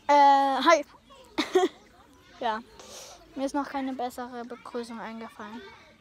Hi. Ja, mir ist noch keine bessere Begrüßung eingefallen.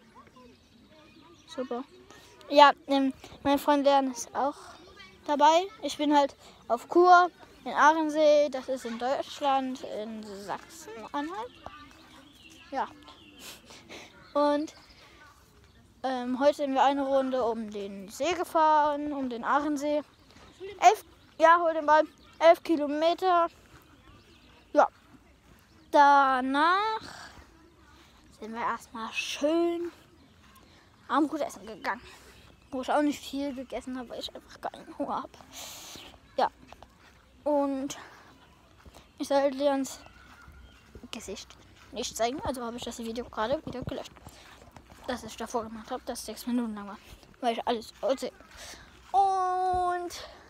Super. Ja, mein Freund Leon ist auch dabei. Ich bin halt auf Kur in Ahrensee. Das ist in Deutschland, in Sachsen-Anhalt. Ja. Und heute sind wir eine Runde um den See gefahren, um den Ahrensee. 11, ja, hol den Ball. 11 Kilometer. Ja. Danach sind wir erstmal schön Abendbrot essen gegangen. Wo ich auch nicht viel gegessen habe, weil ich einfach keinen Hunger habe. Ja. Und ich sollte Leons Gesicht nicht zeigen, also habe ich das Video gerade wieder gelöscht. Das ich davor gemacht habe, das 6 Minuten lang war, weil ich alles aussehe. Und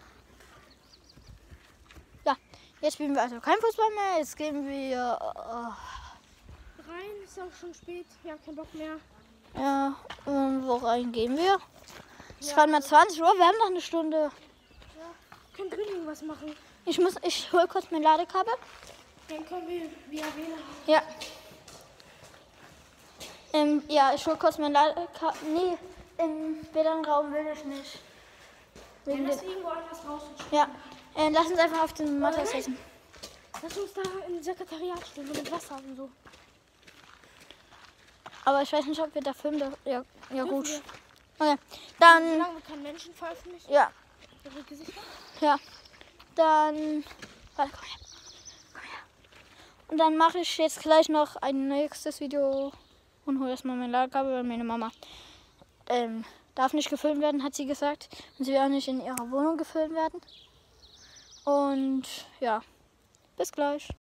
ja, jetzt spielen wir also kein Fußball mehr. Jetzt gehen wir Rein, ist auch schon spät, wir haben keinen Bock mehr. ja, und wo rein gehen wir? Es ist gerade mal 20 Uhr, wir haben noch eine Stunde. Ja, können drin irgendwas machen. Ich hole kurz mein Ladekabel. Dann können wir via WLAN. Ja. Ja, ich hole kurz mein Ladekabel. Nee, im WLAN-Raum will ich nicht. Wegen Lass den, irgendwo anders raus. ja, lass uns einfach auf den Matte setzen. Lass uns da im Sekretariat stehen mit Wasser und so. Aber ich weiß nicht, ob wir da filmen dürfen. Ja, ja gut. Wir? Okay, dann, Solange wir keinen Menschen veröffentlichen, ja, ihre Gesichter. ja, dann, warte, komm her. Und dann mache ich jetzt gleich noch ein nächstes Video und hole erstmal mein Ladekabel, weil meine Mama darf nicht gefilmt werden, hat sie gesagt. Und sie will auch nicht in ihrer Wohnung gefilmt werden. Und ja, bis gleich.